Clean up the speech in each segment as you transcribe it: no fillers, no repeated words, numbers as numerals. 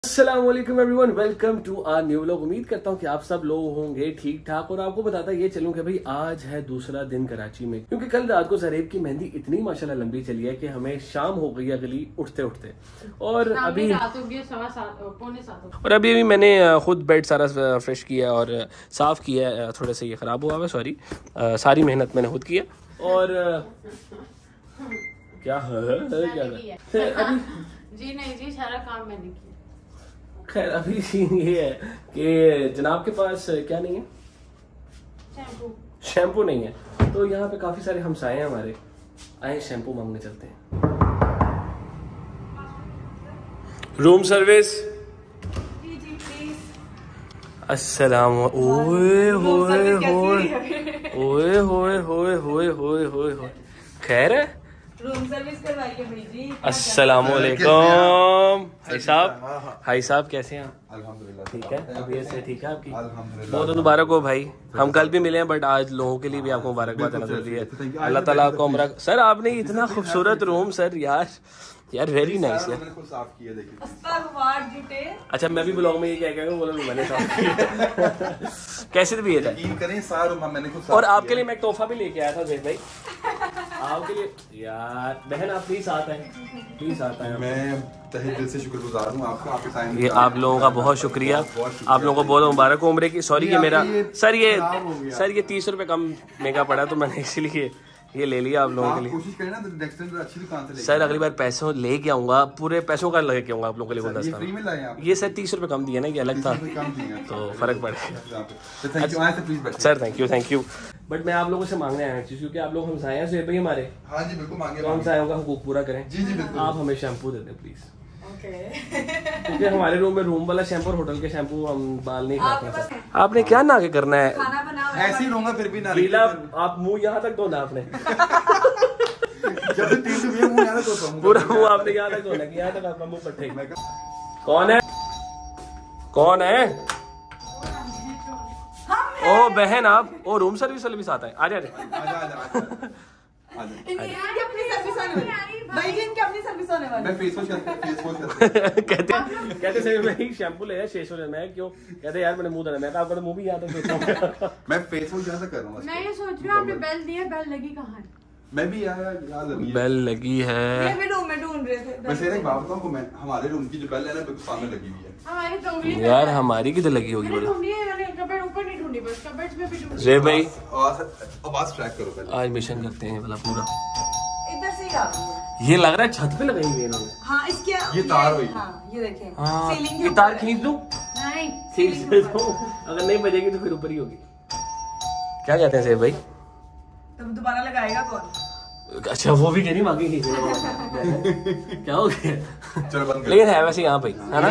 अस्सलामुअलैकुम everyone, welcome to our new vlog. उम्मीद करता हूँ कि आप सब लोग होंगे ठीक ठाक। और आपको बताता ये चलूं कि भाई आज है दूसरा दिन कराची में, क्योंकि कल रात को ज़रेब की मेहंदी इतनी माशाल्लाह लंबी चली है कि हमें शाम हो गई अगली उठते उठते। और अभी मैंने खुद बेड सारा फ्रेश किया और साफ किया। थोड़ा सा ये खराब हुआ है, सॉरी। सारी मेहनत मैंने खुद किया। और क्या अभी जी नहीं जी, सारा काम मैंने किया। खैर अभी सीन ये है कि जनाब के पास क्या नहीं है, शैम्पू नहीं है। तो यहाँ पे काफी सारे हमसाए हैं हमारे, आए शैम्पू मांगने चलते हैं। Room service. अस्सलाम। ओए होए होए ओए होए होए होए होए होए। खैर है, रूम सर्विस करवाइए भाई जी। अस्सलामुअलैकुम। हाई साहब कैसे हैं? अल्हम्दुलिल्लाह ठीक है, तबीयत से ठीक है आपकी? अल्हम्दुलिल्लाह। बहुत मुबारक हो भाई। हम कल भी मिले हैं, बट आज लोगों के लिए भी आपको मुबारकबाद देना जरूरी है। अल्लाह ताला आपको उम्र। सर आपने इतना खूबसूरत रूम, सर यार वेरी नाइस है। मैंने खुद साफ किया, देखिए। अच्छा, मैं भी ब्लॉग में ये क्या कहूँगा, बोला मैंने साफ किया। कैसी तबीयत है? यकीन करें सारा रूम मैंने खुद साफ और किया। आपके लिए मैं एक तोहफा भी लेके आया था जैद भाई, आपके लिए। यार बहन आप प्लीज आते हैं, प्लीज आते हैं। मैं तहे दिल से शुक्रगुजार हूँ आपका, आपके टाइम। ये आप लोगों का बहुत शुक्रिया। आप लोगों को बहुत मुबारक हो उम्र की। सॉरी ये मेरा सर ये 30 रुपए कम महंगा पड़ा, तो मैंने इसीलिए ये ले लिया आप लोगों के लिए। कोशिश करें ना नेक्स्ट टाइम अच्छी दुकान से लेके। सर अगली बार पैसों लेके आऊंगा, पूरे पैसों का लेके आऊंगा आप लोगों के लिए गुलदस्ता। फ्री में लाए आप? ये सर 30 रुपए कम दिया ना, ये अलग था तो फर्क पड़ेगा। Sir thank you. बट मैं आप लोगों से मांगने आया हूँ, क्योंकि आप लोग हमसाए हैं भाई हमारे। हाँ जी बिल्कुल मांगे। तो हमसायों का हुकूक पूरा करें। जी जी बिल्कुल। आप हमें शैम्पू दे दें प्लीज, क्योंकि हमारे रूम में रूम वाला शैम्पू और होटल के शैम्पू हम बाल नहीं खाते। आपने क्या ना के करना है, ऐसे ही रहूंगा फिर भी ना। गीला आप मुंह यहाँ तक धोना आपने। जब से 3 दिन मुंह यहाँ तक धोता हूं। पूरा मुंह आपने यहाँ तक धोना, यहाँ तक आपका मुंह पट्टे। कौन है? ओ बहन आप, ओ रूम सर्विस वाले भी साथ है। आ जा कहते सर भाई शैम्पू ले फेस वॉश। मैं क्यों कहते यार मैंने मुंह धोना। मैं आपका तो मुंह भी यहाँ तक धोता हूँ। मैं फेस वॉश यहाँ से कर रहा हूँ। मैं ये सोच रही हूँ, आपने बेल दी है, बेल लगी कहाँ है? मैं भी याद बेल लगी है। ये भी रूम में ढूंढ रहे थे। वैसे एक बात बताऊँ, मैं हमारे रूम की जो बेल है ना बिल्कुल सामने लगी हुई है। हमारी तो यार हमारी किधर लगी होगी बोला। ढूंढी है मैंने, कबर्ड ऊपर नहीं ढूंढी, बस कबर्ड्स में भी ढूंढी। रे भाई आवाज ट्रैक करो पहले। आज मिशन करते हैं वाला पूरा। इधर से ही आ रही है। ये लग रहा है छत पे लगाई हुई है इन्होंने। हाँ इसके ये तार हुई। हाँ ये देखें। हाँ, सीलिंग ये तार खींच दूं? नहीं, खींच दो। अगर नहीं बजेगी तो फिर ऊपर ही होगी। क्या कहते हैं सेब भाई? तब दोबारा लगाएगा कौन? अच्छा वो भी कहनी मांगी खींच। क्या हो गया? चलो बंद कर। लेकिन है वैसे यहाँ पे है ना।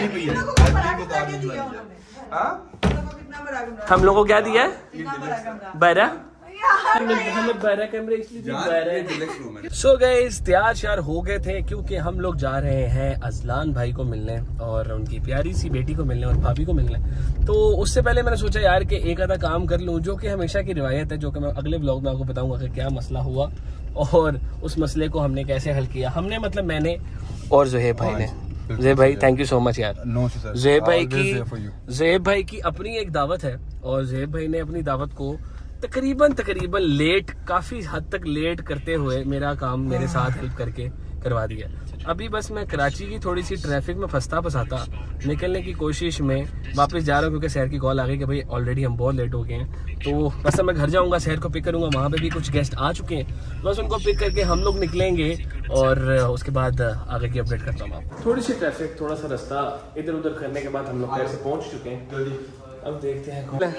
हम लोगों को क्या दिया है? बरा। हमें बरा कमरे इसलिए। सो गाइस तैयार शार हो गए थे, क्योंकि हम लोग जा रहे हैं अजलान भाई को मिलने और उनकी प्यारी सी बेटी को मिलने और भाभी को मिलने। तो उससे पहले मैंने सोचा यार कि एक आधा काम कर लूं, जो कि हमेशा की रिवायत है, जो कि मैं अगले ब्लॉग में आपको बताऊंगा कि क्या मसला हुआ और उस मसले को हमने कैसे हल किया। हमने मतलब मैंने और ज़ुहैब भाई ने। ज़ुहैब भाई थैंक यू सो मच यार। ज़ुहैब भाई की अपनी एक दावत है और ज़ुहैब भाई ने अपनी दावत को तकरीबन लेट, काफी हद तक लेट करते हुए मेरा काम मेरे साथ हेल्प करके करवा दिया। अभी बस मैं कराची की थोड़ी सी ट्रैफिक में फंसता निकलने की कोशिश में वापस जा रहा हूँ, क्योंकि शहर की कॉल आ गई कि भाई ऑलरेडी हम बहुत लेट हो गए हैं। तो बस मैं घर जाऊँगा, शहर को पिक करूँगा, वहाँ पे भी कुछ गेस्ट आ चुके हैं, बस उनको पिक करके हम लोग निकलेंगे और उसके बाद आगे की अपडेट करता हूँ आपको। थोड़ी सी ट्रैफिक, थोड़ा सा रास्ता इधर उधर करने के बाद हम लोग घर से पहुँच चुके हैं। अब देखते हैं कौन।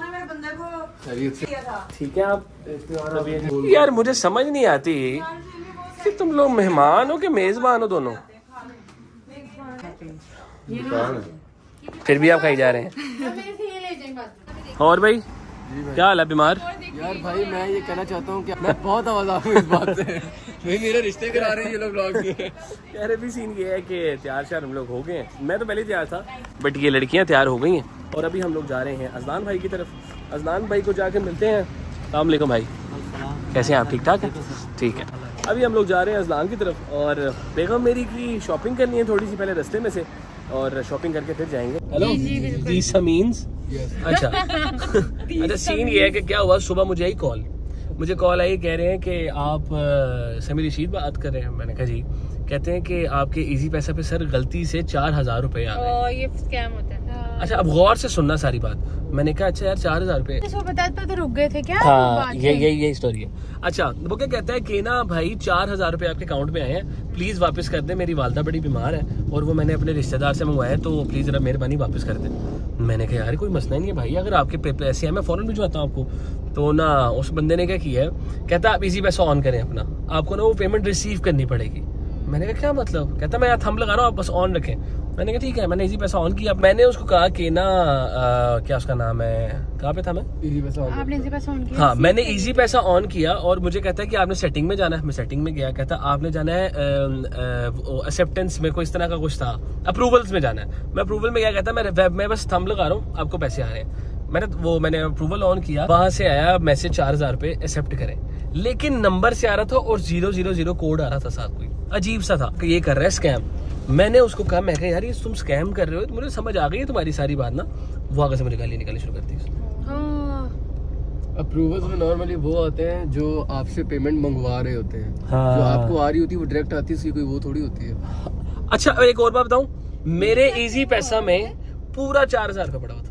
ठीक है आप यार, मुझे समझ नहीं आती कि तुम लोग मेहमान हो कि मेजबान हो दोनों। फिर भी आप कहीं जा रहे हैं। और भाई क्या हाल है? बीमार? यार भाई मैं ये कहना चाहता हूँ कि मैं बहुत आवाज़ हूँ इस बात से। भाई मेरे रिश्ते करा रहे हैं ये लोग ब्लॉग के। यार अभी सीन ये है कि तैयार शार हम लोग हो गए हैं। मैं तो पहले तैयार था, बट ये लड़कियां तैयार हो गई हैं और अभी हम लोग जा रहे हैं अजलान भाई की तरफ। अजलान भाई को जाके मिलते हैं। अस्सलाम वालेकुम भाई, कैसे हैं आप? ठीक ठाक है? ठीक है। अभी हम लोग जा रहे हैं अजलान की तरफ और बेगम मेरी की शॉपिंग करनी है थोड़ी सी पहले रास्ते में से, और शॉपिंग करके फिर जाएंगे। हेलो जी समीन्स। अच्छा अच्छा सीन ये है कि क्या हुआ, सुबह मुझे कॉल आई, कह रहे हैं कि आप समीर रशीद बात कर रहे हैं। मैंने कहा जी। कहते हैं कि आपके इजी पैसा पे सर गलती से 4000 रुपए आ गए। ये स्कैम होता है। अच्छा अब गौर से सुनना सारी बात। मैंने कहा अच्छा यार 4000 रुपए तो रुक गए थे क्या? हाँ ये स्टोरी है। अच्छा वो क्या कहता है कि ना भाई 4000 रुपए आपके अकाउंट में आए हैं, प्लीज वापस कर दे, मेरी वालदा बड़ी बीमार है और वो मैंने अपने रिश्तेदार से मंगवाया, तो प्लीज जरा मेहरबानी वापस कर दे। मैंने कहा यार कोई मसला नहीं है भाई, अगर आपके पैसे हैं मैं फौरन भिजवाता हूँ आपको। तो ना उस बंदे ने क्या किया है, कहता आप इजी पैसा ऑन करें अपना, आपको ना वो पेमेंट रिसीव करनी पड़ेगी। मैंने कहा क्या मतलब? कहता मैं यहाँ थंब लगा रहा हूँ, आप बस ऑन रखें। मैंने कहा ठीक है। मैंने इजी पैसा ऑन किया। मैंने उसको कहा कि ना क्या उसका नाम है, कहाँ पे था मैं? इजी पैसा ऑन। आपने इजी पैसा ऑन किया? हाँ मैंने इजी पैसा ऑन किया और मुझे कहता है कि आपने सेटिंग में जाना है। मैं सेटिंग में गया, कहता आपने जाना है एक्सेप्टेंस में, कोई इस तरह का कुछ था, अप्रूवल्स में जाना है। मैं अप्रूवल में गया, कहता मैं वेब में बस थंब लगा रहा हूँ, आपको पैसे आ रहे हैं। मैंने अप्रूवल ऑन किया, वहां से आया मैसेज 4000 रुपए एक्सेप्ट करें, लेकिन नंबर से आ रहा था और 000 कोड आ रहा था साथ। कोई अजीब सा था कि ये कर रहा है स्कैम। मैंने उसको कहा, मैं कहा यार ये तुम स्कैम कर रहे हो, मुझे समझ आ गई है तुम्हारी सारी बात ना। वो आगे से मुझे गाली निकालनी शुरू कर दी। अप्रूवल्स में नॉर्मली वो आते हैं जो आपसे पेमेंट मंगवा रहे होते हैं। हाँ। जो आपको आ रही होती है वो डायरेक्ट आती है, उसकी कोई वो थोड़ी होती है। अच्छा एक और बात बताऊं, मेरे इजी पैसा में पूरा 4000 का पड़ा हुआ था।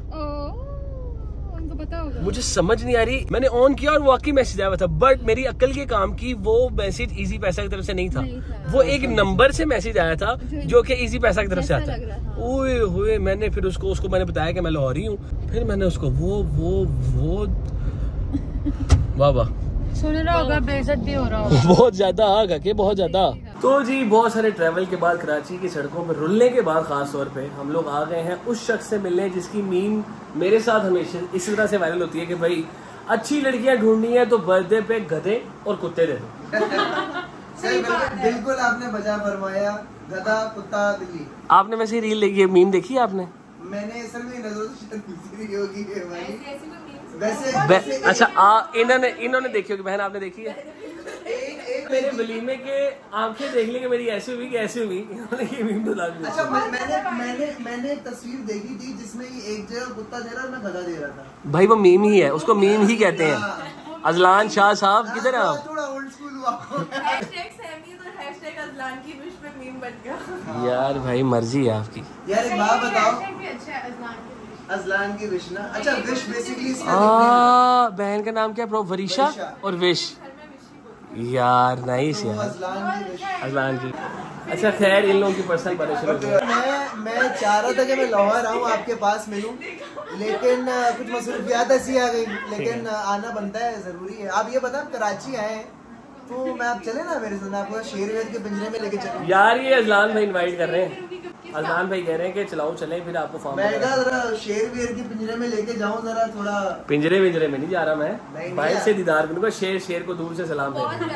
मुझे समझ नहीं आ रही, मैंने ऑन किया और वाकई मैसेज आया हुआ था, बट मेरी अक्ल के काम की वो मैसेज इजी पैसा की तरफ से नहीं था, वो एक नंबर से मैसेज आया था जो कि इजी पैसा की तरफ से आता है। ओए हुए मैंने फिर उसको मैंने बताया कि मैं लाहौरी हूँ। फिर मैंने उसको वो वाह वाह सुन रहा होगा, बेइज्जत भी हो रहा होगा बहुत ज्यादा आगा के बहुत ज्यादा। तो जी बहुत सारे ट्रैवल के बाद कराची की सड़कों पर रुलने के बाद खास तौर पे हम लोग आ गए हैं उस शख्स से मिलने जिसकी मीम मेरे साथ हमेशा इसी तरह से वायरल होती है कि भाई अच्छी लड़कियां ढूंढनी है तो बर्थडे पे गधे और कुत्ते दे दो। बिल्कुल आपने बजा फरमाया, गधा कुत्ता बिल्ली। आपने वैसे रील देखी है, मीम देखी है आपने? मैंने असल में नजरों से होगी भाई वैसे अच्छा इन्होंने देखी होगी। बहन आपने देखी है? मेरे वलीमे के आंखें देख ली कि मेरी ऐसी हुई कि ऐसी हुई, इन्होंने ये मीम तो डाल दी। अच्छा मैंने एक तस्वीर देखी थी जिसमें एक जगह कुत्ता दे रहा और मैं गधा दे रहा था। भाई वो मीम ही है, उसको मीम ही कहते हैं। अजलान शाह साहब किधर है आप? थोड़ा ओल्ड स्कूल हुआ। अजलान की विश पे मीम बन गया। यार भाई मर्जी है आपकी। यार एक बात बताओ, अजलान की विश ना, अच्छा विश बेसिकली बहन का नाम क्या? वरीशा और विश। यार नाइस यार अजलान की। अच्छा खैर इन लोगों की पर्सनल परेशानी। मैं चाह रहा था कि मैं लाहौर आऊँ आपके पास मिलूं, लेकिन कुछ मसरूफियात ऐसी आ गई, लेकिन आना बनता है, जरूरी है। आप ये बता कराची आए हैं तो मैं आप चले ना मेरे साथ, आपको शेरवेर के पिंजरे में लेके चलूं। यार ये अजलान भाई इनवाइट कर रहे हैं, अजलान भाई कह रहे हैं कि चलाओ चलें, फिर आपको फार्म मैं जरा शेरवेर के पिंजरे में लेके जाऊं, जरा थोड़ा। पिंजरे में नहीं जा रहा मैं, बाइक से दीदार करूंगा, शेर को दूर से सलाम दे।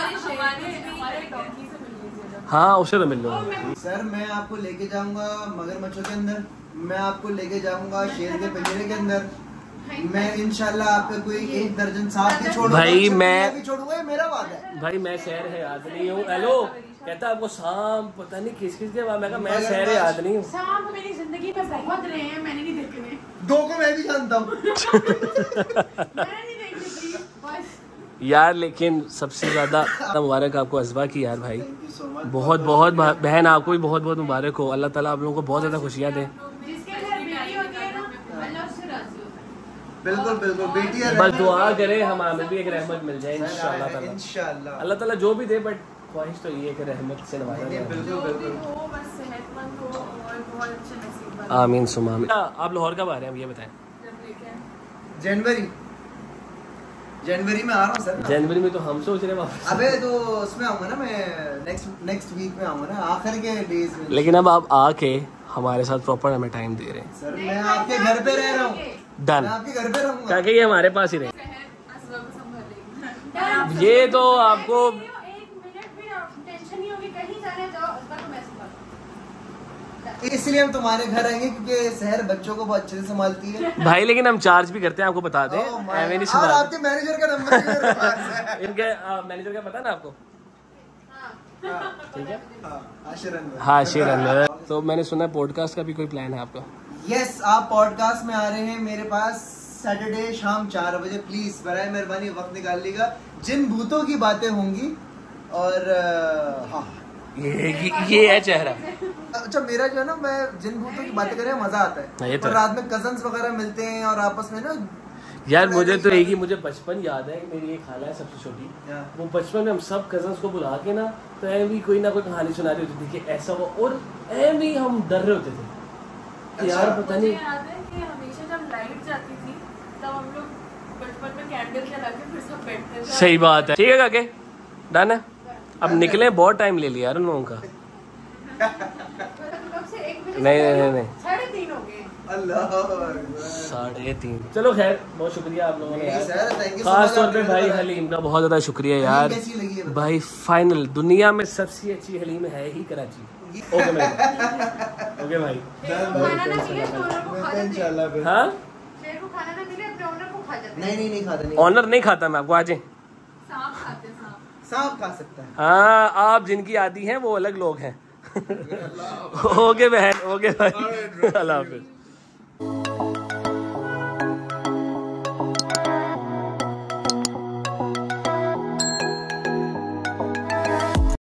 हाँ उससे तो मिल लो सर। मैं आपको लेके जाऊंगा मगरमच्छों के अंदर, मैं आपको लेके जाऊंगा शेर के पिंजरे के अंदर, मैं इंशाल्लाह आपको कोई 1 दर्जन सांप भी छोड़ूंगा भाई, मैं भी छोड़ूंगा, मेरा वादा है भाई। मैं शहर है याद नहीं हूँ। हेलो कहता आपको सांप पता नहीं किस के बाद, मैं शहर याद नहीं हूँ। सांप मेरी जिंदगी में बहुत रहे हैं, मैंने नहीं देखे। 2 को मैं भी जानता हूँ। यार लेकिन सबसे ज्यादा मुबारक आपको अजवा की यार भाई, बहुत बहुत बहन आपको भी बहुत बहुत मुबारक हो। अल्लाह ताला आप लोगों को बहुत ज्यादा खुशियाँ दे। बिल्कुल बेटी है, बस दुआ करें हमें भी एक रहमत मिल जाए इंशाल्लाह। अल्लाह ताला जो भी दे, बट ख्वाहिश तो ये है कि रहमत से नवाजा जाए। बिल्कुल। आमीन सुमा आमीन। आप लाहौर कब आ रहे हैं ये बताएं? जनवरी में आ रहा हूँ सर। जनवरी में तो हम सोच रहे हैं वापस। अबे तो उसमें आऊंगा ना मैं, नेक्स्ट वीक में आऊंगा ना, आखिर के डेज में। लेकिन अब आप आके हमारे साथ प्रॉपर हमें टाइम दे रहे हैं सर। मैं आपके घर पे रह रहा हूँ, डन। मैं आपके घर पे रहूंगा, क्या ये हमारे पास ही रहे। ये तो आपको इसलिए हम तुम्हारे घर आएंगे क्योंकि शहर बच्चों को बहुत अच्छे से संभालती है भाई। लेकिन हम चार्ज भी करते हैं, आपको बता दें। नहीं और आपके मैनेजर का नंबर इनके मैनेजर का पता ना आपको? ठीक है हाँ शेरन। तो मैंने सुना पॉडकास्ट का भी कोई प्लान है आपका? यस, आप पॉडकास्ट में आ रहे हैं मेरे पास सैटरडे शाम 4 बजे। प्लीज बराए मेहरबानी वक्त निकाल लीजिएगा। जिन भूतों की बातें होंगी और हाँ ये है चेहरा। अच्छा मेरा जो है ना, मैं जिन भूतों की बातें करें मजा आता है। तो रात में कजन्स वगैरह मिलते हैं और आपस में ना यार मुझे तो एक ही मुझे बचपन याद है। मेरी एक खाला है सबसे छोटी, वो बचपन में हम सब कजन्स को बुला के ना तो भी कोई ना कोई कहानी सुना रही होती थी कि ऐसा हुआ, और भी हम डर रहे होते थे। अच्छा। यार पता नहीं, याद है कि हमेशा जब लाइट जाती थी तब हम लोग बचपन में कैंडल जला के फिर सब बैठते थे। सही बात है। ठीक है काके, डन है। अब निकले, बहुत टाइम ले लिया यार उन लोगों का। नहीं 3:30 हो गए। 3:30। चलो खैर, बहुत शुक्रिया आप लोगों ने यार, खास तौर पे भाई हलीम का बहुत ज्यादा शुक्रिया यार। भाई फाइनल दुनिया में सबसे अच्छी हलीम है ही कराची। ओके भाई, ओके भाई। हाँ नहीं खाता। ऑनर नहीं खाता, मैं आपको आज सांप खा सकता है। हाँ, आप जिनकी आदि हैं वो अलग लोग हैं। ओके बहन, ओके भाई, अल्लाह हाफिज।